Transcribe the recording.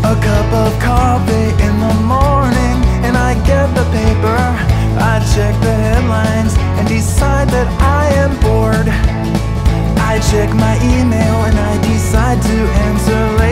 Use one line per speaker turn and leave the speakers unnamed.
A cup of coffee in the morning, and I get the paper. I check the headlines and decide that I am bored. I check my email and I decide to answer later.